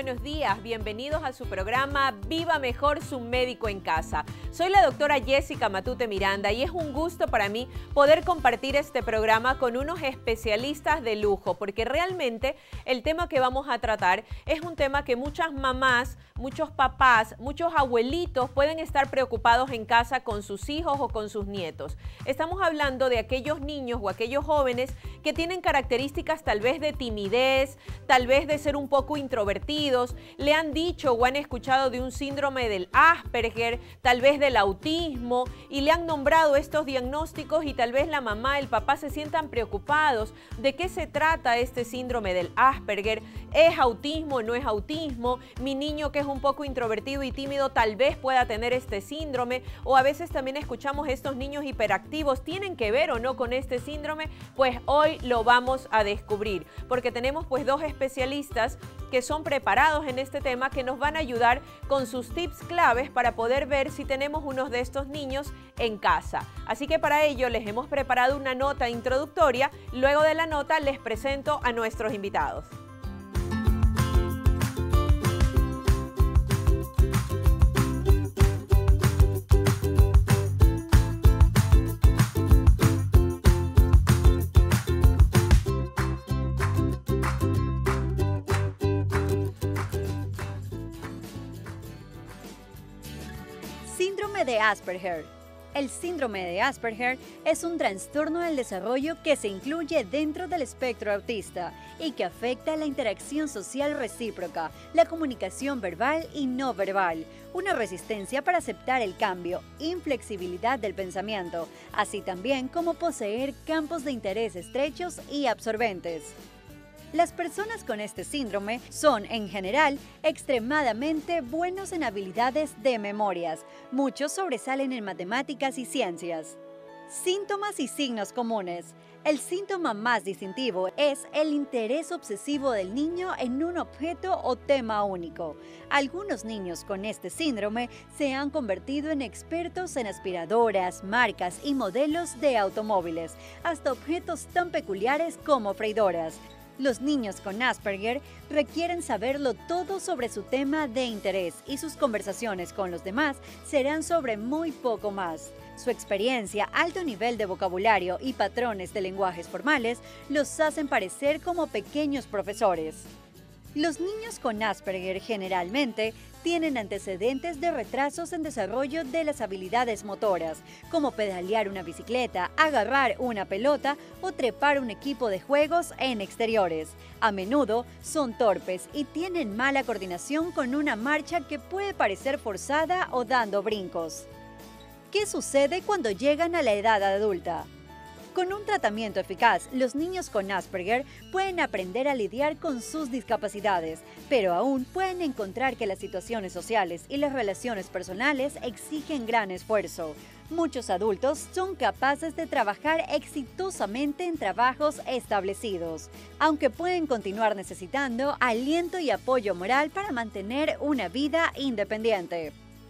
buenos días. Bienvenidos a su programa Viva Mejor, su médico en casa. Soy la doctora Jessica Matute Miranda y es un gusto para mí poder compartir este programa con unos especialistas de lujo, porque realmente el tema que vamos a tratar es un tema que muchas mamás, muchos papás, muchos abuelitos pueden estar preocupados en casa con sus hijos o con sus nietos. Estamos hablando de aquellos niños o aquellos jóvenes que tienen características tal vez de timidez, tal vez de ser un poco introvertidos, le han dicho o han escuchado de un síndrome del Asperger, tal vez del autismo, y le han nombrado estos diagnósticos y tal vez la mamá, el papá se sientan preocupados. ¿De qué se trata este síndrome del Asperger? ¿Es autismo o no es autismo? Mi niño, que es un poco introvertido y tímido, tal vez pueda tener este síndrome. O a veces también escuchamos estos niños hiperactivos, ¿tienen que ver o no con este síndrome? Pues hoy lo vamos a descubrir, porque tenemos pues dos especialistas que son preparados en este tema, que nos van a ayudar con sus tips claves para poder ver si tenemos uno de estos niños en casa. Así que para ello les hemos preparado una nota introductoria. Luego de la nota les presento a nuestros invitados. Síndrome de Asperger. El síndrome de Asperger es un trastorno del desarrollo que se incluye dentro del espectro autista y que afecta la interacción social recíproca, la comunicación verbal y no verbal, una resistencia para aceptar el cambio, inflexibilidad del pensamiento, así también como poseer campos de interés estrechos y absorbentes. Las personas con este síndrome son, en general, extremadamente buenos en habilidades de memorias. Muchos sobresalen en matemáticas y ciencias. Síntomas y signos comunes. El síntoma más distintivo es el interés obsesivo del niño en un objeto o tema único. Algunos niños con este síndrome se han convertido en expertos en aspiradoras, marcas y modelos de automóviles, hasta objetos tan peculiares como freidoras. Los niños con Asperger requieren saberlo todo sobre su tema de interés y sus conversaciones con los demás serán sobre muy poco más. Su experiencia, alto nivel de vocabulario y patrones de lenguajes formales los hacen parecer como pequeños profesores. Los niños con Asperger generalmente tienen antecedentes de retrasos en desarrollo de las habilidades motoras, como pedalear una bicicleta, agarrar una pelota o trepar un equipo de juegos en exteriores. A menudo son torpes y tienen mala coordinación con una marcha que puede parecer forzada o dando brincos. ¿Qué sucede cuando llegan a la edad adulta? Con un tratamiento eficaz, los niños con Asperger pueden aprender a lidiar con sus discapacidades, pero aún pueden encontrar que las situaciones sociales y las relaciones personales exigen gran esfuerzo. Muchos adultos son capaces de trabajar exitosamente en trabajos establecidos, aunque pueden continuar necesitando aliento y apoyo moral para mantener una vida independiente.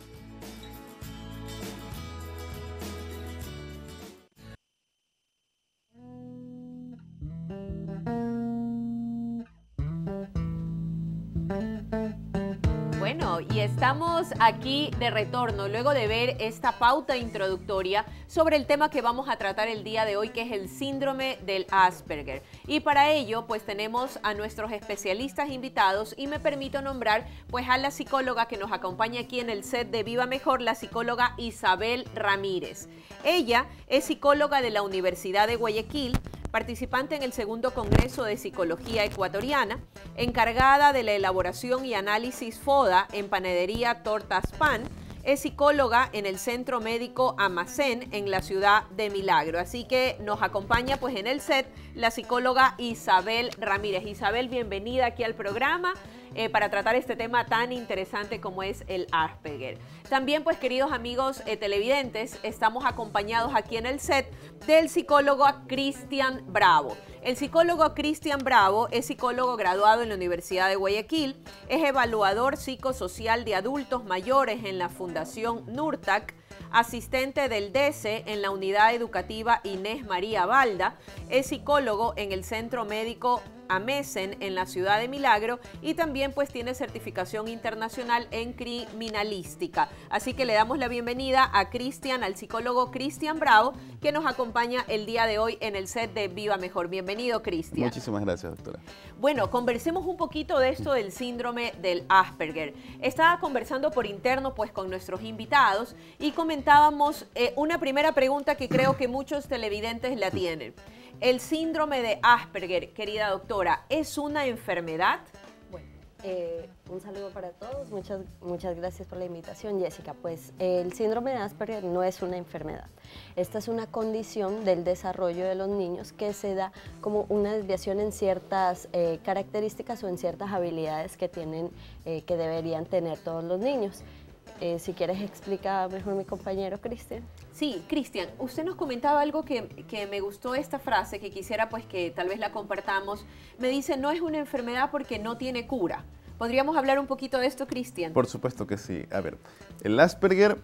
Bueno, y estamos aquí de retorno luego de ver esta pauta introductoria sobre el tema que vamos a tratar el día de hoy, que es el síndrome del Asperger. Y para ello, pues tenemos a nuestros especialistas invitados y me permito nombrar pues a la psicóloga que nos acompaña aquí en el set de Viva Mejor, la psicóloga Isabel Ramírez. Ella es psicóloga de la Universidad de Guayaquil, participante en el segundo Congreso de Psicología Ecuatoriana, encargada de la elaboración y análisis FODA en Panadería Tortas Pan, es psicóloga en el Centro Médico Amacén en la ciudad de Milagro. Así que nos acompaña pues en el set la psicóloga Isabel Ramírez. Isabel, bienvenida aquí al programa para tratar este tema tan interesante como es el Asperger. También pues, queridos amigos televidentes, estamos acompañados aquí en el set del psicólogo Cristian Bravo. El psicólogo Cristian Bravo es psicólogo graduado en la Universidad de Guayaquil, es evaluador psicosocial de adultos mayores en la Fundación NURTAC, asistente del DECE en la unidad educativa Inés María Balda, es psicólogo en el Centro Médico AMESEN en la ciudad de Milagro y también pues tiene certificación internacional en criminalística. Así que le damos la bienvenida a Cristian, al psicólogo Cristian Bravo, que nos acompaña el día de hoy en el set de Viva Mejor. Bienvenido, Cristian. Muchísimas gracias, doctora. Bueno, conversemos un poquito de esto del síndrome del Asperger. Estaba conversando por interno pues con nuestros invitados y comentábamos una primera pregunta que creo que muchos televidentes la tienen. El síndrome de Asperger, querida doctora, ¿es una enfermedad? Bueno, un saludo para todos. Muchas gracias por la invitación, Jessica. Pues el síndrome de Asperger no es una enfermedad. Esta es una condición del desarrollo de los niños que se da como una desviación en ciertas características o en ciertas habilidades que tienen, que deberían tener todos los niños. Si quieres explica mejor mi compañero Cristian. Sí, Cristian, usted nos comentaba algo que me gustó esta frase, que quisiera pues que tal vez la compartamos. Me dice, no es una enfermedad porque no tiene cura. ¿Podríamos hablar un poquito de esto, Cristian? Por supuesto que sí. A ver, el Asperger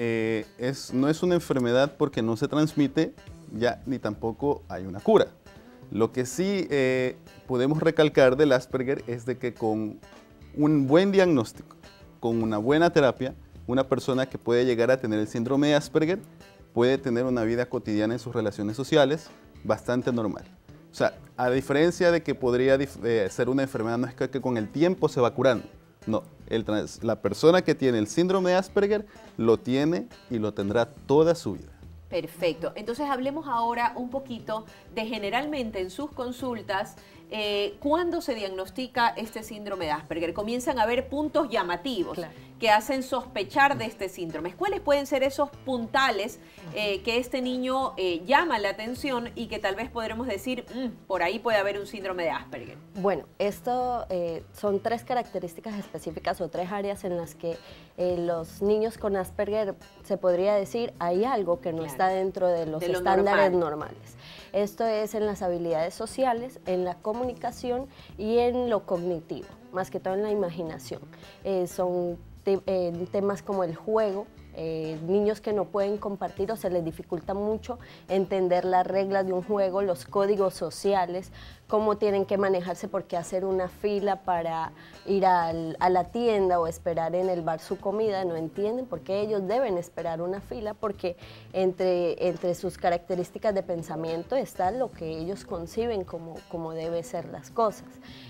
no es una enfermedad porque no se transmite ya, ni tampoco hay una cura. Lo que sí podemos recalcar del Asperger es de que con un buen diagnóstico, con una buena terapia, una persona que puede llegar a tener el síndrome de Asperger puede tener una vida cotidiana en sus relaciones sociales bastante normal. O sea, a diferencia de que podría ser una enfermedad, no es que con el tiempo se va curando. No, la persona que tiene el síndrome de Asperger lo tiene y lo tendrá toda su vida. Perfecto. Entonces hablemos ahora un poquito de generalmente en sus consultas, ¿cuándo se diagnostica este síndrome de Asperger? Comienzan a haber puntos llamativos que hacen sospechar de este síndrome. ¿Cuáles pueden ser esos puntales que este niño llama la atención y que tal vez podremos decir, por ahí puede haber un síndrome de Asperger? Bueno, esto son tres características específicas o tres áreas en las que los niños con Asperger, se podría decir, hay algo que no está dentro de los estándares normales. Esto es en las habilidades sociales, en la comunicación y en lo cognitivo, más que todo en la imaginación. Son temas como el juego, niños que no pueden compartir o se les dificulta mucho entender las reglas de un juego, los códigos sociales, cómo tienen que manejarse, por qué hacer una fila para ir a la tienda o esperar en el bar su comida, no entienden por qué ellos deben esperar una fila, porque entre sus características de pensamiento está lo que ellos conciben como deben ser las cosas.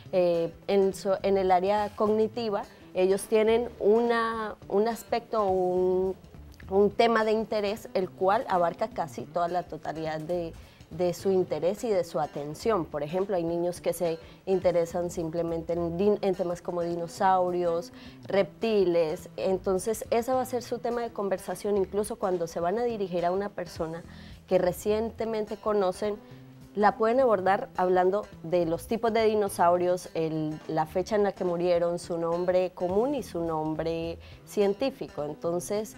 En el área cognitiva, ellos tienen un aspecto, un tema de interés, el cual abarca casi toda la totalidad de su interés y de su atención. Por ejemplo, hay niños que se interesan simplemente en temas como dinosaurios, reptiles. Entonces, ese va a ser su tema de conversación, incluso cuando se van a dirigir a una persona que recientemente conocen. La pueden abordar hablando de los tipos de dinosaurios, la fecha en la que murieron, su nombre común y su nombre científico. Entonces,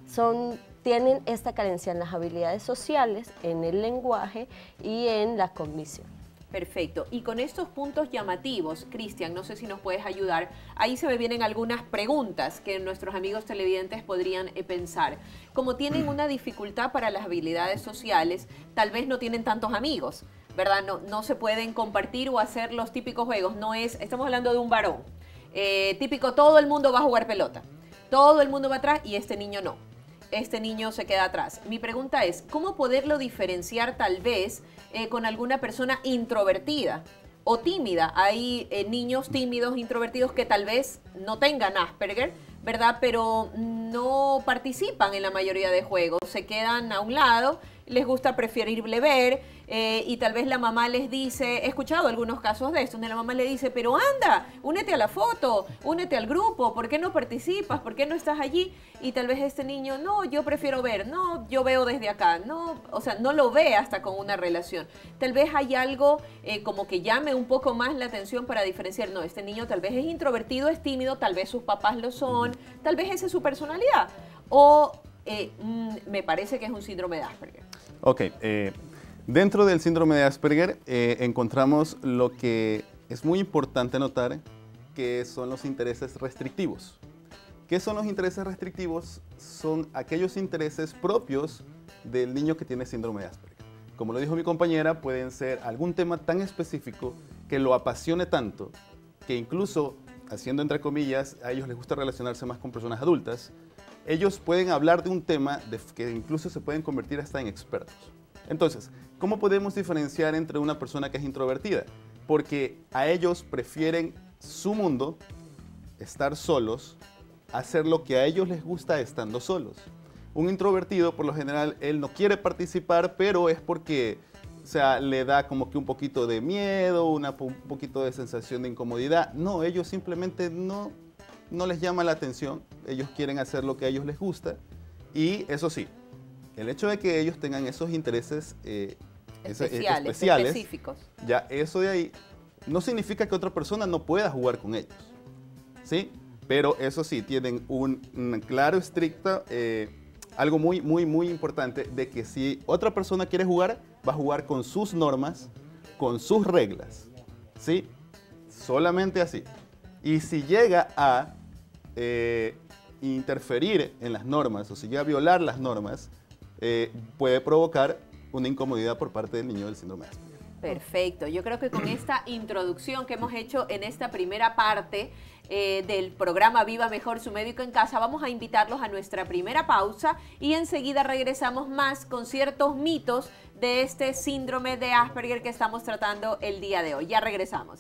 tienen esta carencia en las habilidades sociales, en el lenguaje y en la cognición. Perfecto. Y con estos puntos llamativos, Cristian, no sé si nos puedes ayudar, ahí se me vienen algunas preguntas que nuestros amigos televidentes podrían pensar. Como tienen una dificultad para las habilidades sociales, tal vez no tienen tantos amigos, ¿verdad? No se pueden compartir o hacer los típicos juegos. Estamos hablando de un varón. Típico, todo el mundo va a jugar pelota. Todo el mundo va atrás y este niño no. Este niño se queda atrás. Mi pregunta es, ¿cómo poderlo diferenciar tal vez con alguna persona introvertida o tímida? Hay niños tímidos, introvertidos que tal vez no tengan Asperger, ¿verdad? Pero no participan en la mayoría de juegos, se quedan a un lado, les gusta preferible ver y tal vez la mamá les dice, he escuchado algunos casos de esto, donde la mamá le dice, pero anda, únete a la foto, únete al grupo, ¿por qué no participas? ¿Por qué no estás allí? Y tal vez este niño, no, yo prefiero ver, no, yo veo desde acá, no, o sea, no lo ve hasta con una relación. Tal vez hay algo como que llame un poco más la atención para diferenciar, no, este niño tal vez es introvertido, es tímido, tal vez sus papás lo son, tal vez esa es su personalidad, o me parece que es un síndrome de Asperger. Ok, dentro del síndrome de Asperger encontramos lo que es muy importante notar, que son los intereses restrictivos. ¿Qué son los intereses restrictivos? Son aquellos intereses propios del niño que tiene síndrome de Asperger. Como lo dijo mi compañera, pueden ser algún tema tan específico que lo apasione tanto que incluso, haciendo entre comillas, a ellos les gusta relacionarse más con personas adultas, ellos pueden hablar de un tema que incluso se pueden convertir hasta en expertos. Entonces, ¿cómo podemos diferenciar entre una persona que es introvertida? Porque a ellos prefieren su mundo, estar solos, hacer lo que a ellos les gusta estando solos. Un introvertido, por lo general, él no quiere participar, pero es porque, o sea, le da como que un poquito de miedo, un poquito de sensación de incomodidad. No, ellos simplemente no les llama la atención. Ellos quieren hacer lo que a ellos les gusta. Y eso sí, el hecho de que ellos tengan esos intereses especiales, específicos, ya eso de ahí no significa que otra persona no pueda jugar con ellos, ¿sí? Pero eso sí, tienen un claro, estricto, algo muy importante, de que si otra persona quiere jugar, va a jugar con sus normas, con sus reglas, ¿sí? Solamente así. Y si llega a interferir en las normas, o si llega a violar las normas, puede provocar una incomodidad por parte del niño del síndrome de Asperger. Perfecto. Yo creo que con esta introducción que hemos hecho en esta primera parte del programa Viva Mejor su médico en casa, vamos a invitarlos a nuestra primera pausa y enseguida regresamos más con ciertos mitos de este síndrome de Asperger que estamos tratando el día de hoy. Ya regresamos.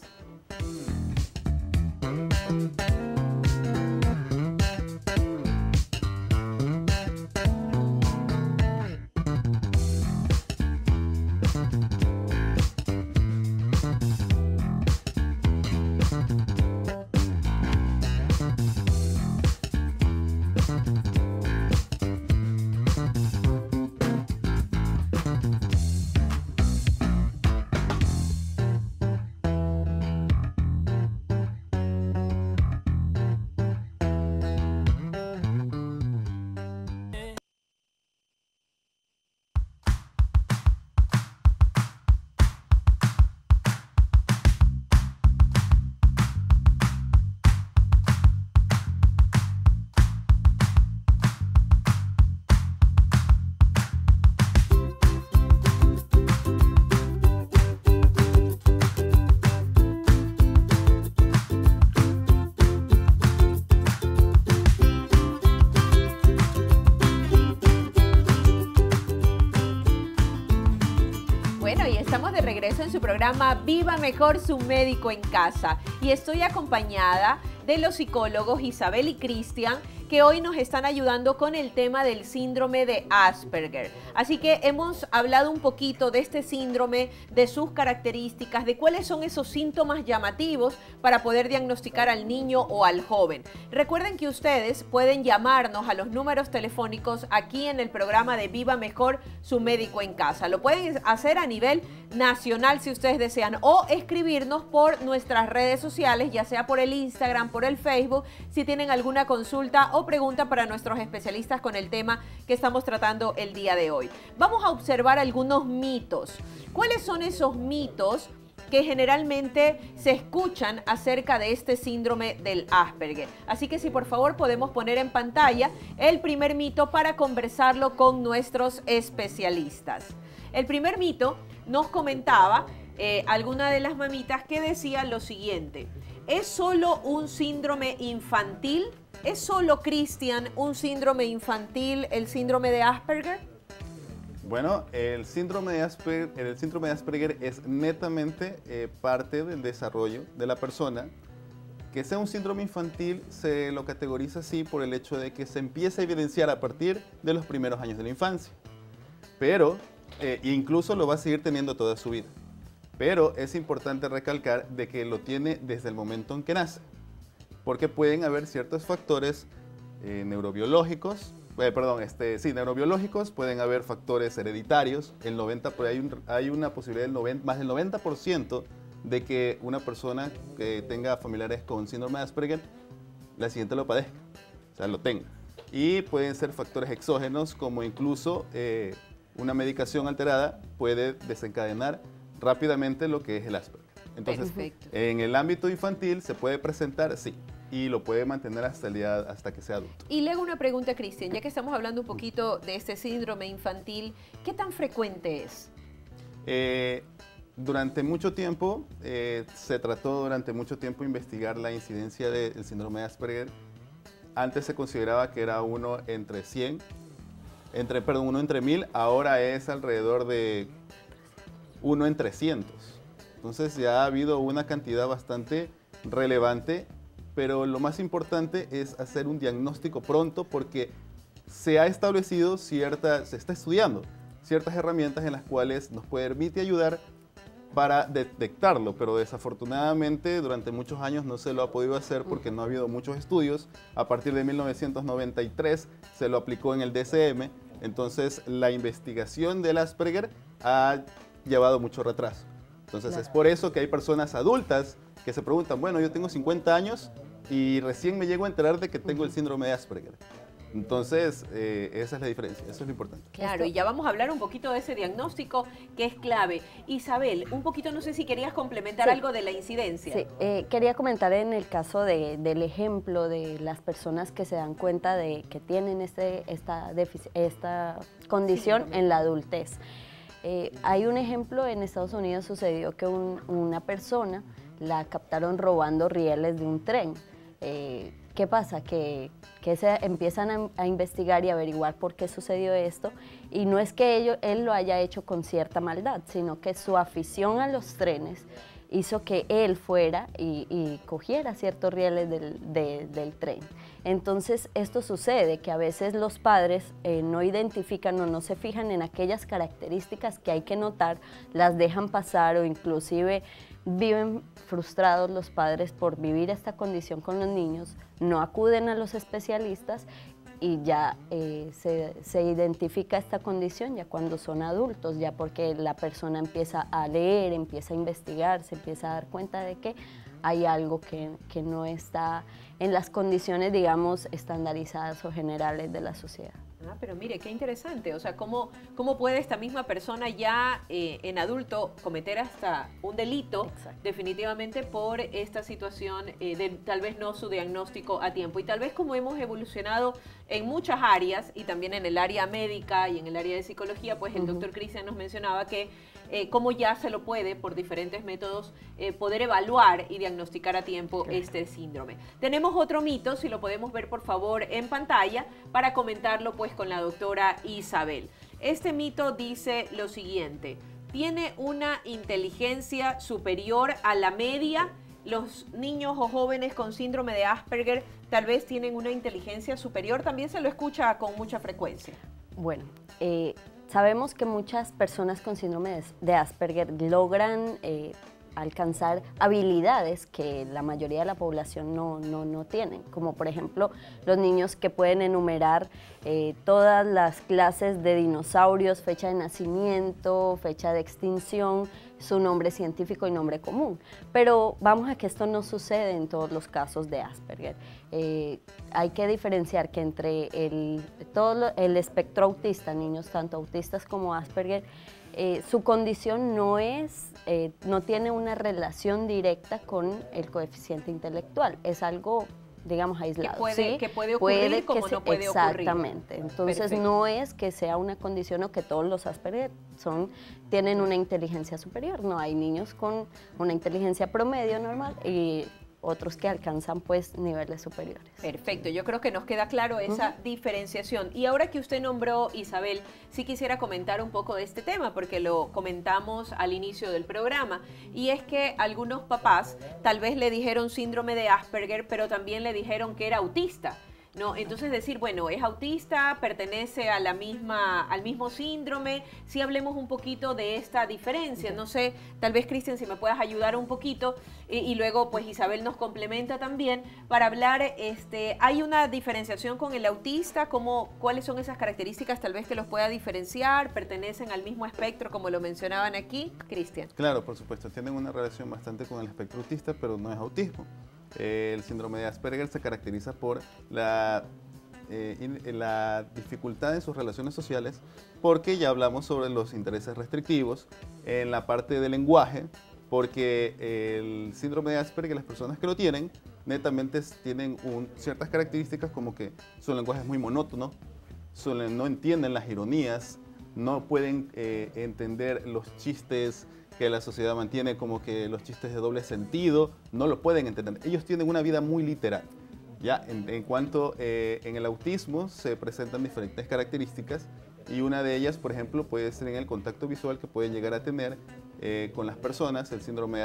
Regreso en su programa Viva Mejor su médico en casa y estoy acompañada de los psicólogos Isabel y Cristian, que hoy nos están ayudando con el tema del síndrome de Asperger. Así que hemos hablado un poquito de este síndrome, de sus características, de cuáles son esos síntomas llamativos para poder diagnosticar al niño o al joven. Recuerden que ustedes pueden llamarnos a los números telefónicos aquí en el programa de Viva Mejor su médico en casa. Lo pueden hacer a nivel nacional si ustedes desean, o escribirnos por nuestras redes sociales, ya sea por el Instagram, por el Facebook, si tienen alguna consulta o pregunta para nuestros especialistas con el tema que estamos tratando el día de hoy. Vamos a observar algunos mitos. ¿Cuáles son esos mitos que generalmente se escuchan acerca de este síndrome del Asperger? Así que si por favor podemos poner en pantalla el primer mito para conversarlo con nuestros especialistas. El primer mito nos comentaba alguna de las mamitas que decía lo siguiente: ¿es solo un síndrome infantil? ¿Es solo, Cristian, un síndrome infantil, el síndrome de Asperger? Bueno, el síndrome de Asperger es netamente parte del desarrollo de la persona. Que sea un síndrome infantil se lo categoriza así por el hecho de que se empieza a evidenciar a partir de los primeros años de la infancia. Pero incluso lo va a seguir teniendo toda su vida. Pero es importante recalcar de que lo tiene desde el momento en que nace. Porque pueden haber ciertos factores neurobiológicos, neurobiológicos, pueden haber factores hereditarios. Hay una posibilidad más del 90% de que una persona que tenga familiares con síndrome de Asperger, la siguiente lo padezca, o sea, lo tenga. Y pueden ser factores exógenos, como incluso una medicación alterada puede desencadenar rápidamente lo que es el Asperger. Entonces, en el ámbito infantil se puede presentar, sí. y lo puede mantener hasta que sea adulto. Y luego una pregunta, Cristian, ya que estamos hablando un poquito de este síndrome infantil, ¿qué tan frecuente es? Durante mucho tiempo, se trató durante mucho tiempo investigar la incidencia del síndrome de Asperger. Antes se consideraba que era uno entre 100, uno entre 1000, ahora es alrededor de uno en 300. Entonces ya ha habido una cantidad bastante relevante, pero lo más importante es hacer un diagnóstico pronto porque se ha establecido se está estudiando ciertas herramientas en las cuales nos permite ayudar para detectarlo, pero desafortunadamente durante muchos años no se lo ha podido hacer porque no ha habido muchos estudios. A partir de 1993 se lo aplicó en el DSM, entonces la investigación del Asperger ha llevado mucho retraso. Entonces es por eso que hay personas adultas que se preguntan, bueno, yo tengo 50 años y recién me llego a enterar de que tengo el síndrome de Asperger. Entonces, esa es la diferencia, eso es lo importante. Claro, y ya vamos a hablar un poquito de ese diagnóstico que es clave. Isabel, un poquito, no sé si querías complementar algo de la incidencia. Sí, quería comentar en el caso del ejemplo de las personas que se dan cuenta de que tienen esta condición en la adultez. Hay un ejemplo, en Estados Unidos sucedió que una persona la captaron robando rieles de un tren. ¿Qué pasa? Que se empiezan a investigar y averiguar por qué sucedió esto, y no es que él lo haya hecho con cierta maldad, sino que su afición a los trenes hizo que él fuera y cogiera ciertos rieles del tren. Entonces esto sucede, que a veces los padres no identifican o no se fijan en aquellas características que hay que notar, las dejan pasar o inclusive viven frustrados los padres por vivir esta condición con los niños, no acuden a los especialistas y ya se identifica esta condición ya cuando son adultos, ya porque la persona empieza a leer, empieza a investigar, se empieza a dar cuenta de que hay algo que no está en las condiciones, digamos, estandarizadas o generales de la sociedad. Ah, pero mire, qué interesante. O sea, ¿cómo puede esta misma persona ya en adulto cometer hasta un delito? Exacto. Definitivamente por esta situación de tal vez no su diagnóstico a tiempo? Y tal vez como hemos evolucionado en muchas áreas y también en el área médica y en el área de psicología, pues el doctor Cristian nos mencionaba que cómo ya se lo puede, por diferentes métodos, poder evaluar y diagnosticar a tiempo este síndrome. Tenemos otro mito, si lo podemos ver por favor en pantalla, para comentarlo pues con la doctora Isabel. Este mito dice lo siguiente: tiene una inteligencia superior a la media. Los niños o jóvenes con síndrome de Asperger tal vez tienen una inteligencia superior. También se lo escucha con mucha frecuencia. Bueno, sabemos que muchas personas con síndrome de Asperger logran alcanzar habilidades que la mayoría de la población no tienen, como por ejemplo los niños que pueden enumerar todas las clases de dinosaurios, fecha de nacimiento, fecha de extinción, su nombre científico y nombre común. Pero vamos a que esto no sucede en todos los casos de Asperger. Hay que diferenciar que entre todo el espectro autista, niños tanto autistas como Asperger, su condición no tiene una relación directa con el coeficiente intelectual, es algo, digamos, aislado. Que puede ocurrir como no puede ocurrir. Exactamente, entonces perfecto. No es que sea una condición o que todos los Asperger tienen una inteligencia superior, no, hay niños con una inteligencia promedio normal y otros que alcanzan pues niveles superiores. Perfecto, yo creo que nos queda claro esa diferenciación. Y ahora que usted nombró, Isabel, sí quisiera comentar un poco de este tema, porque lo comentamos al inicio del programa, y es que algunos papás tal vez le dijeron síndrome de Asperger, pero también le dijeron que era autista. ¿No? Entonces decir, bueno, es autista, pertenece a al mismo síndrome. Sí, hablemos un poquito de esta diferencia. No sé, tal vez Cristian, si me puedas ayudar un poquito y luego pues Isabel nos complementa también para hablar, hay una diferenciación con el autista, ¿cuáles son esas características tal vez que los pueda diferenciar? ¿Pertenecen al mismo espectro como lo mencionaban aquí? Cristian. Claro, por supuesto, tienen una relación bastante con el espectro autista, pero no es autismo. El síndrome de Asperger se caracteriza por la dificultad en sus relaciones sociales, porque ya hablamos sobre los intereses restrictivos en la parte del lenguaje, porque el síndrome de Asperger, las personas que lo tienen, netamente tienen ciertas características como que su lenguaje es muy monótono, no entienden las ironías, no pueden entender los chistes que la sociedad mantiene, como que los chistes de doble sentido, no lo pueden entender. Ellos tienen una vida muy literal. Ya, en cuanto en el autismo se presentan diferentes características y una de ellas, por ejemplo, puede ser en el contacto visual que pueden llegar a tener con las personas. El síndrome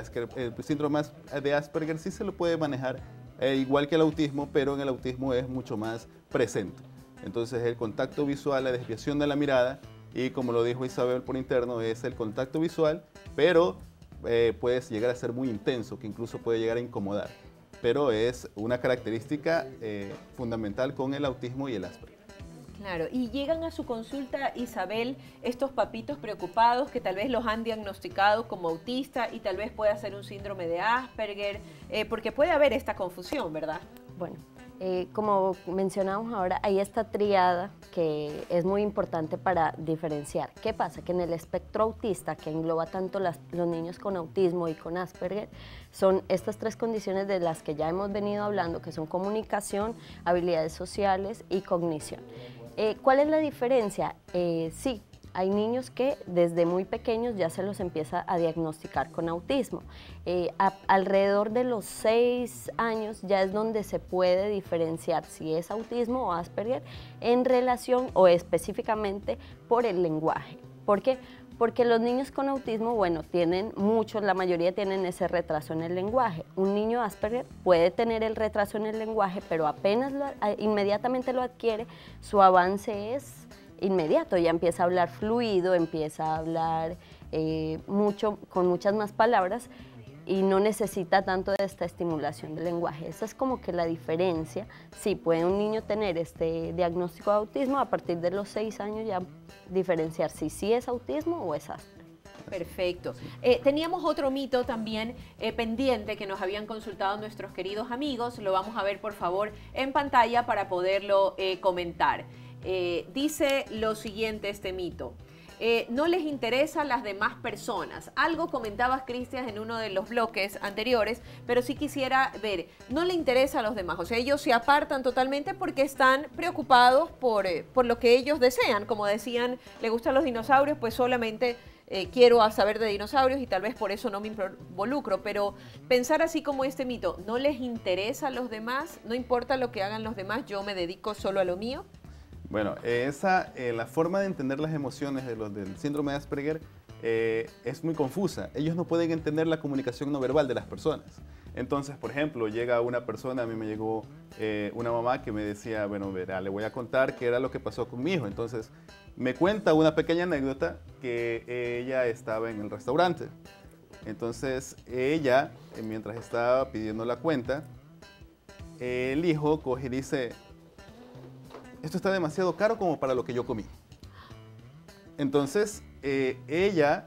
de Asperger sí se lo puede manejar igual que el autismo, pero en el autismo es mucho más presente. Entonces el contacto visual, la desviación de la mirada, y como lo dijo Isabel por interno, es el contacto visual, pero puede llegar a ser muy intenso, que incluso puede llegar a incomodar. Pero es una característica fundamental con el autismo y el Asperger. Claro, y llegan a su consulta, Isabel, estos papitos preocupados que tal vez los han diagnosticado como autista y tal vez pueda ser un síndrome de Asperger, porque puede haber esta confusión, ¿verdad? Bueno, como mencionamos ahora, hay esta tríada que es muy importante para diferenciar. ¿Qué pasa? Que en el espectro autista, que engloba tanto los niños con autismo y con Asperger, son estas tres condiciones de las que ya hemos venido hablando, que son comunicación, habilidades sociales y cognición. ¿Cuál es la diferencia? Sí, hay niños que desde muy pequeños ya se los empieza a diagnosticar con autismo. Alrededor de los 6 años ya es donde se puede diferenciar si es autismo o Asperger en relación o específicamente por el lenguaje. ¿Por qué? Porque los niños con autismo, bueno, la mayoría tienen ese retraso en el lenguaje. Un niño Asperger puede tener el retraso en el lenguaje, pero apenas inmediatamente lo adquiere, su avance es inmediato, ya empieza a hablar fluido, empieza a hablar con muchas más palabras y no necesita tanto de esta estimulación del lenguaje. Esa es como que la diferencia. Sí, puede un niño tener este diagnóstico de autismo, a partir de los 6 años ya diferenciar si sí es autismo o es Asperger. Perfecto. Teníamos otro mito también pendiente que nos habían consultado nuestros queridos amigos. Lo vamos a ver, por favor, en pantalla para poderlo comentar. Dice lo siguiente este mito. No les interesan las demás personas. Algo comentabas, Cristian, en uno de los bloques anteriores, pero sí quisiera ver, no le interesa a los demás. O sea, ellos se apartan totalmente porque están preocupados por lo que ellos desean. Como decían, le gustan los dinosaurios, pues solamente quiero saber de dinosaurios y tal vez por eso no me involucro. Pero pensar así como este mito, no les interesa a los demás, no importa lo que hagan los demás, yo me dedico solo a lo mío. Bueno, la forma de entender las emociones de los del síndrome de Asperger es muy confusa. Ellos no pueden entender la comunicación no verbal de las personas. Entonces, por ejemplo, llega una persona, a mí me llegó una mamá que me decía, bueno, verá, le voy a contar qué era lo que pasó con mi hijo. Entonces, me cuenta una pequeña anécdota que ella estaba en el restaurante. Entonces, ella, mientras estaba pidiendo la cuenta, el hijo coge y dice, esto está demasiado caro como para lo que yo comí. Entonces, ella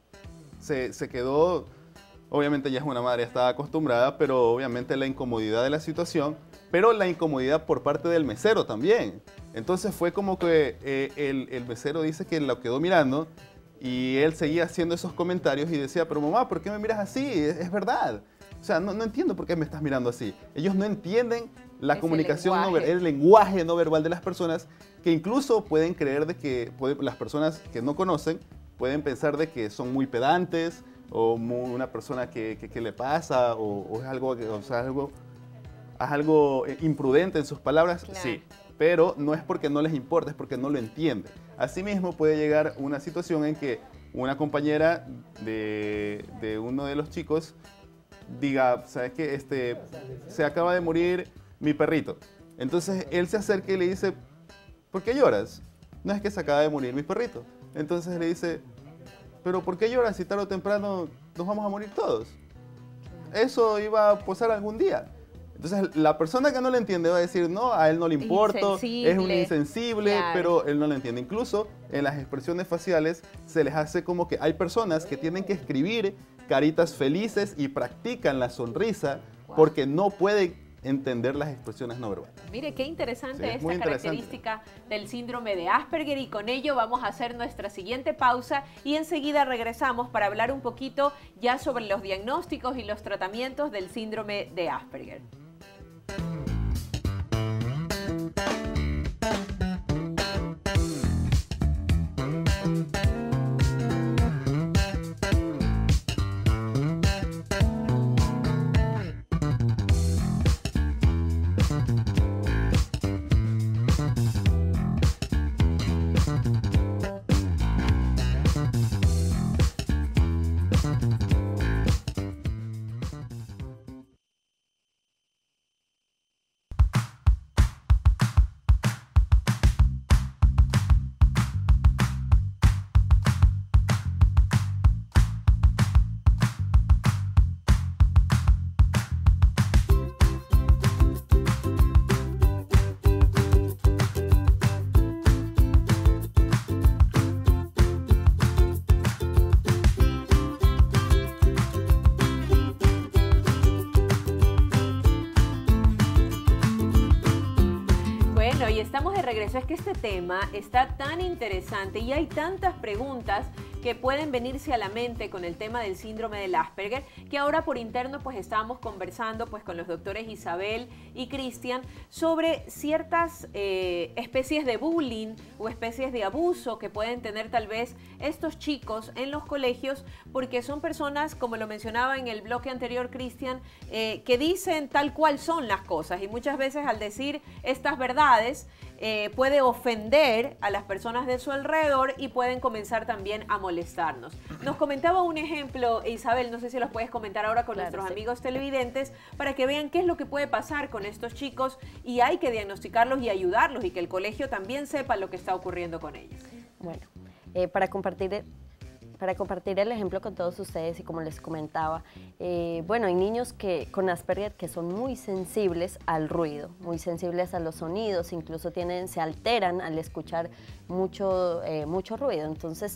se quedó, obviamente ella es una madre, estaba acostumbrada, pero obviamente la incomodidad de la situación, pero la incomodidad por parte del mesero también. Entonces fue como que el mesero dice que la quedó mirando y él seguía haciendo esos comentarios y decía, pero mamá, ¿por qué me miras así? Es verdad. O sea, no entiendo por qué me estás mirando así. Ellos no entienden la comunicación, el lenguaje no verbal de las personas, que incluso pueden creer de que las personas que no conocen pueden pensar de que son muy pedantes o una persona que le pasa o es algo imprudente en sus palabras. Claro. Sí, pero no es porque no les importa, es porque no lo entienden. Asimismo puede llegar una situación en que una compañera de uno de los chicos diga, ¿sabes qué? Se acaba de morir mi perrito. Entonces él se acerca y le dice, ¿por qué lloras? No es que se acaba de morir mi perrito. Entonces le dice, ¿pero por qué lloras si tarde o temprano nos vamos a morir todos? Eso iba a pasar algún día. Entonces la persona que no le entiende va a decir, no, a él no le importa, es un insensible, claro. Pero él no lo entiende. Incluso en las expresiones faciales se les hace como que hay personas que tienen que escribir caritas felices y practican la sonrisa porque no pueden entender las expresiones no verbales. Mire, qué interesante esta característica del síndrome de Asperger, y con ello vamos a hacer nuestra siguiente pausa y enseguida regresamos para hablar un poquito ya sobre los diagnósticos y los tratamientos del síndrome de Asperger. estamos de regreso. Es que este tema está tan interesante y hay tantas preguntas que pueden venirse a la mente con el tema del síndrome del Asperger, que ahora por interno pues estábamos conversando pues con los doctores Isabel y Cristian sobre ciertas especies de bullying o especies de abuso que pueden tener tal vez estos chicos en los colegios, porque son personas, como lo mencionaba en el bloque anterior Cristian, que dicen tal cual son las cosas, y muchas veces al decir estas verdades puede ofender a las personas de su alrededor y pueden comenzar también a molestarnos. Nos comentaba un ejemplo, Isabel, no sé si los puedes comentar ahora con nuestros amigos televidentes, para que vean qué es lo que puede pasar con estos chicos, y hay que diagnosticarlos y ayudarlos, y que el colegio también sepa lo que está ocurriendo con ellos. Bueno, para compartir el ejemplo con todos ustedes, y como les comentaba, bueno, hay niños con Asperger que son muy sensibles al ruido, muy sensibles a los sonidos, incluso se alteran al escuchar mucho ruido. Entonces,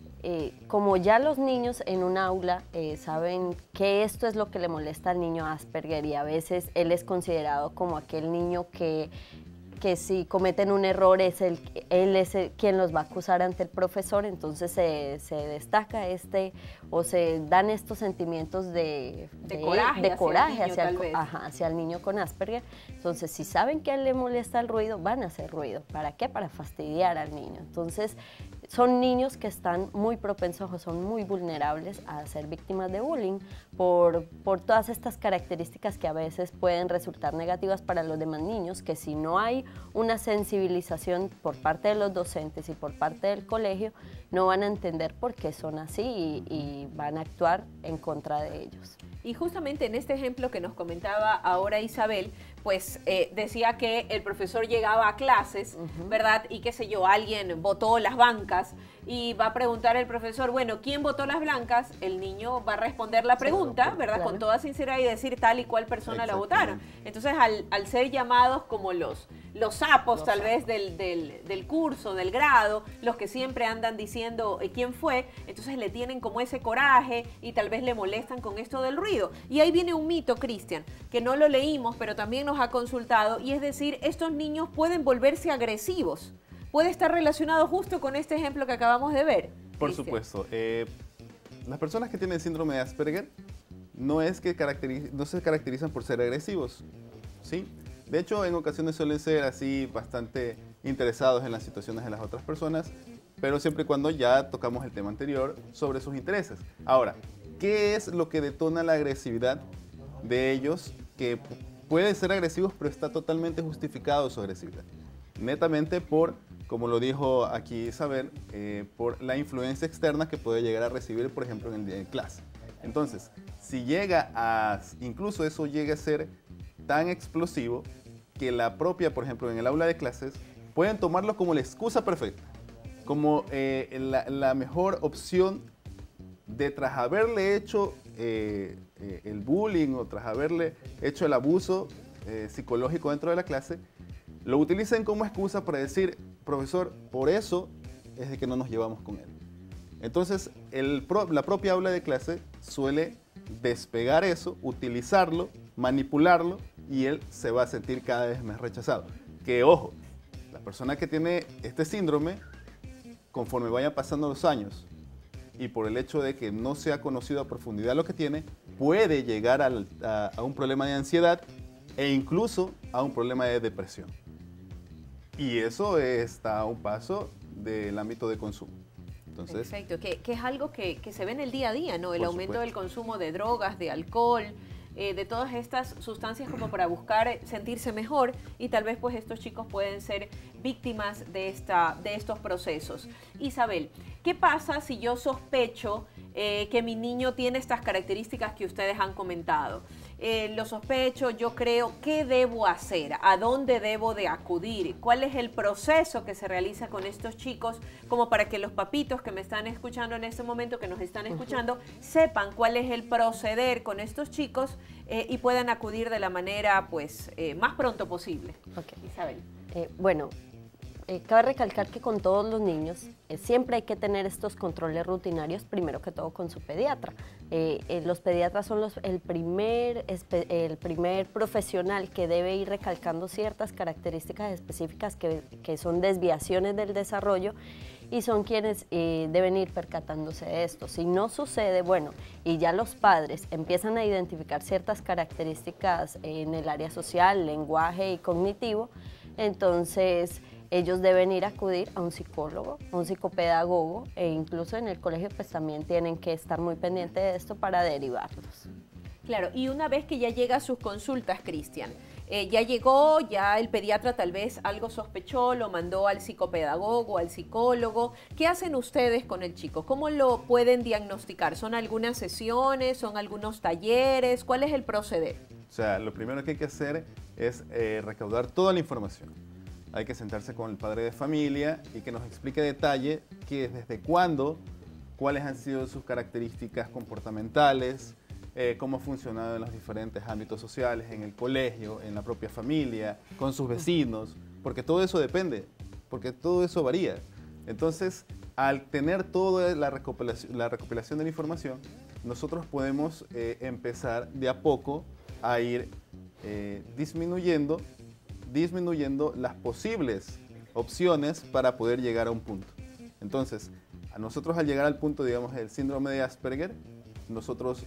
como ya los niños en un aula saben que esto es lo que le molesta al niño Asperger, y a veces él es considerado como aquel niño que si cometen un error él es quien los va a acusar ante el profesor, entonces se destaca o se dan estos sentimientos de coraje hacia el niño con Asperger. Entonces, si saben que a él le molesta el ruido, van a hacer ruido. ¿Para qué? Para fastidiar al niño. Entonces, son niños que están muy propensos o son muy vulnerables a ser víctimas de bullying por todas estas características que a veces pueden resultar negativas para los demás niños, que si no hay una sensibilización por parte de los docentes y por parte del colegio, no van a entender por qué son así y van a actuar en contra de ellos. Y justamente en este ejemplo que nos comentaba ahora Isabel, pues decía que el profesor llegaba a clases, ¿verdad? Y qué sé yo, alguien botó las bancas y va a preguntar el profesor, bueno, ¿quién botó las blancas? El niño va a responder la pregunta, ¿verdad? Claro. Con toda sinceridad y decir tal y cual persona la votaron. Entonces, al ser llamados como los sapos tal vez del curso, del grado, los que siempre andan diciendo quién fue, entonces le tienen como ese coraje y tal vez le molestan con esto del ruido. Y ahí viene un mito, Cristian, que no lo leímos, pero también nos ha consultado, y es decir, estos niños pueden volverse agresivos. ¿Puede estar relacionado justo con este ejemplo que acabamos de ver? Por supuesto. Las personas que tienen síndrome de Asperger no se caracterizan por ser agresivos, ¿sí? De hecho, en ocasiones suelen ser así bastante interesados en las situaciones de las otras personas, pero siempre y cuando ya tocamos el tema anterior sobre sus intereses. Ahora, ¿qué es lo que detona la agresividad de ellos? Que pueden ser agresivos, pero está totalmente justificado su agresividad. Netamente como lo dijo aquí Isabel, por la influencia externa que puede llegar a recibir, por ejemplo, en el día de clase. Entonces, si incluso eso llega a ser tan explosivo que la propia, por ejemplo, en el aula de clases, pueden tomarlo como la excusa perfecta, como la mejor opción de, tras haberle hecho el bullying o tras haberle hecho el abuso psicológico dentro de la clase, lo utilicen como excusa para decir, profesor, por eso es de que no nos llevamos con él. Entonces, la propia aula de clase suele despegar eso, utilizarlo, manipularlo, y él se va a sentir cada vez más rechazado. Que, ojo, la persona que tiene este síndrome, conforme vayan pasando los años, y por el hecho de que no se ha conocido a profundidad lo que tiene, puede llegar a un problema de ansiedad e incluso a un problema de depresión. Y eso está a un paso del ámbito de consumo. Entonces, perfecto, que es algo que se ve en el día a día, ¿no? El aumento del consumo de drogas, de alcohol, de todas estas sustancias como para buscar sentirse mejor, y tal vez pues estos chicos pueden ser víctimas de estos procesos. Isabel, ¿qué pasa si yo sospecho que mi niño tiene estas características que ustedes han comentado? Lo sospecho, yo creo, ¿qué debo hacer? ¿A dónde debo de acudir? ¿Cuál es el proceso que se realiza con estos chicos? Como para que los papitos que me están escuchando en este momento, que nos están escuchando, sepan cuál es el proceder con estos chicos y puedan acudir de la manera pues más pronto posible. Okay. Isabel. Bueno, cabe recalcar que con todos los niños siempre hay que tener estos controles rutinarios, primero que todo con su pediatra. Los pediatras son el primer profesional que debe ir recalcando ciertas características específicas que son desviaciones del desarrollo, y son quienes deben ir percatándose de esto. Si no sucede, bueno, y ya los padres empiezan a identificar ciertas características en el área social, lenguaje y cognitivo, entonces ellos deben ir a acudir a un psicólogo, a un psicopedagogo, e incluso en el colegio pues también tienen que estar muy pendientes de esto para derivarlos. Claro, y una vez que ya llega a sus consultas, Cristian, ya llegó, ya el pediatra tal vez algo sospechó, lo mandó al psicopedagogo, al psicólogo. ¿Qué hacen ustedes con el chico? ¿Cómo lo pueden diagnosticar? ¿Son algunas sesiones? ¿Son algunos talleres? ¿Cuál es el proceder? O sea, lo primero que hay que hacer es recaudar toda la información. Hay que sentarse con el padre de familia y que nos explique detalle desde cuándo, cuáles han sido sus características comportamentales, cómo ha funcionado en los diferentes ámbitos sociales, en el colegio, en la propia familia, con sus vecinos, porque todo eso depende, porque todo eso varía. Entonces, al tener toda la recopilación de la información, nosotros podemos empezar de a poco a ir disminuyendo las posibles opciones para poder llegar a un punto. Entonces, a nosotros al llegar al punto, digamos, del síndrome de Asperger, nosotros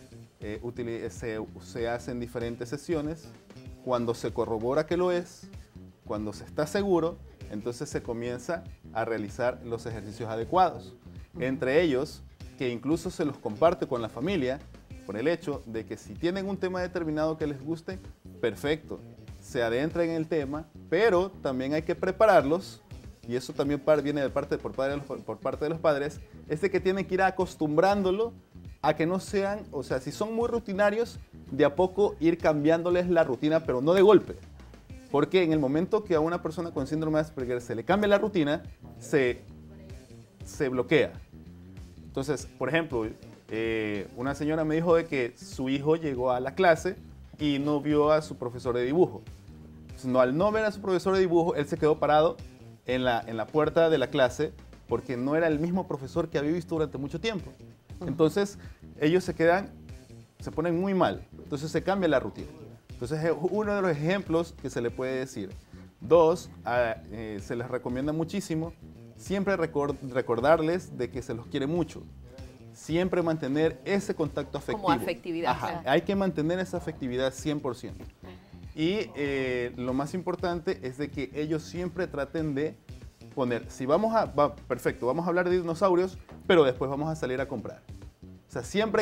se hacen diferentes sesiones. Cuando se corrobora que lo es, cuando se está seguro, entonces se comienza a realizar los ejercicios adecuados. Entre ellos, que incluso se los comparte con la familia, por el hecho de que si tienen un tema determinado que les guste, perfecto, se adentran en el tema, pero también hay que prepararlos, y eso también viene por parte de los padres, es de que tienen que ir acostumbrándolo a que no sean, o sea, si son muy rutinarios, de a poco ir cambiándoles la rutina, pero no de golpe. Porque en el momento que a una persona con síndrome de Asperger se le cambia la rutina, se bloquea. Entonces, por ejemplo, una señora me dijo de que su hijo llegó a la clase y no vio a su profesor de dibujo. Entonces, al no ver a su profesor de dibujo, él se quedó parado en la puerta de la clase porque no era el mismo profesor que había visto durante mucho tiempo. Entonces, ellos se ponen muy mal. Entonces, se cambia la rutina. Entonces, es uno de los ejemplos que se le puede decir. Dos, se les recomienda muchísimo siempre recordarles de que se los quiere mucho. Siempre mantener ese contacto afectivo. Como afectividad. Ajá, hay que mantener esa afectividad 100%. Y lo más importante es de que ellos siempre traten de poner, si perfecto, vamos a hablar de dinosaurios, pero después vamos a salir a comprar. O sea, siempre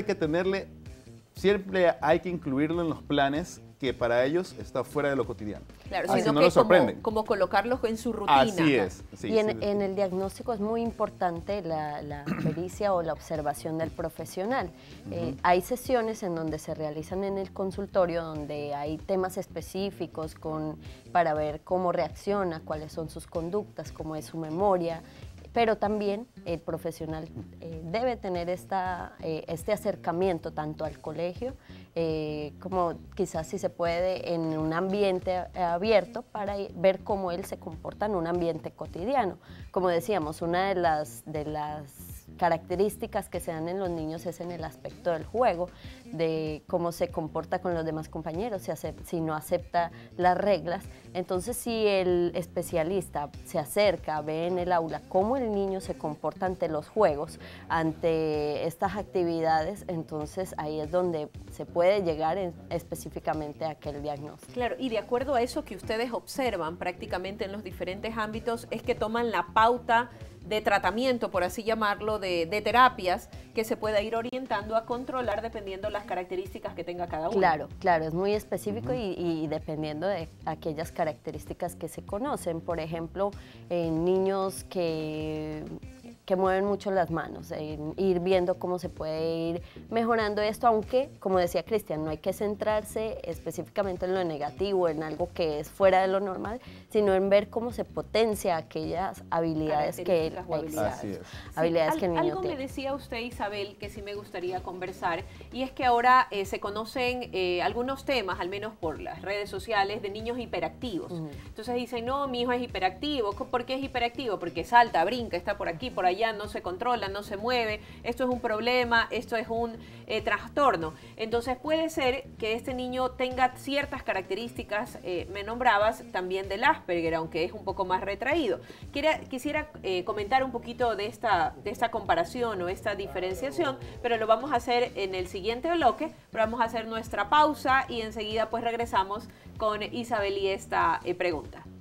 hay que incluirlo en los planes que para ellos está fuera de lo cotidiano. Claro, así sino no que lo sorprenden. como colocarlos en su rutina. Así es. Sí, y en el diagnóstico es muy importante la pericia o la observación del profesional. Hay sesiones en donde se realizan en el consultorio, donde hay temas específicos para ver cómo reacciona, cuáles son sus conductas, cómo es su memoria. Pero también el profesional debe tener este acercamiento tanto al colegio como quizás si se puede en un ambiente abierto para ver cómo él se comporta en un ambiente cotidiano. Como decíamos, una de las características que se dan en los niños es en el aspecto del juego, de cómo se comporta con los demás compañeros, si no acepta las reglas. Entonces, si el especialista se acerca, ve en el aula cómo el niño se comporta ante los juegos, ante estas actividades, entonces ahí es donde se puede llegar específicamente a aquel diagnóstico. Claro, y de acuerdo a eso que ustedes observan prácticamente en los diferentes ámbitos, es que toman la pauta de tratamiento, por así llamarlo, de terapias que se pueda ir orientando a controlar dependiendo las características que tenga cada uno. Claro, es muy específico y dependiendo de aquellas características que se conocen. Por ejemplo, en niños que que mueven mucho las manos, ir viendo cómo se puede ir mejorando esto, aunque, como decía Cristian, no hay que centrarse específicamente en lo negativo, en algo que es fuera de lo normal, sino en ver cómo se potencia aquellas habilidades que el niño algo tiene. Me decía usted, Isabel, que sí me gustaría conversar, y es que ahora se conocen algunos temas, al menos por las redes sociales, de niños hiperactivos. Entonces dicen, no, mi hijo es hiperactivo. ¿Por qué es hiperactivo? Porque salta, brinca, está por aquí, por allá, no se controla, no se mueve. Esto es un problema, esto es un trastorno. Entonces puede ser que este niño tenga ciertas características, me nombrabas, también del Asperger, aunque es un poco más retraído. Quisiera comentar un poquito de esta comparación o esta diferenciación, pero lo vamos a hacer en el siguiente bloque, pero vamos a hacer nuestra pausa y enseguida pues regresamos con Isabel y esta pregunta.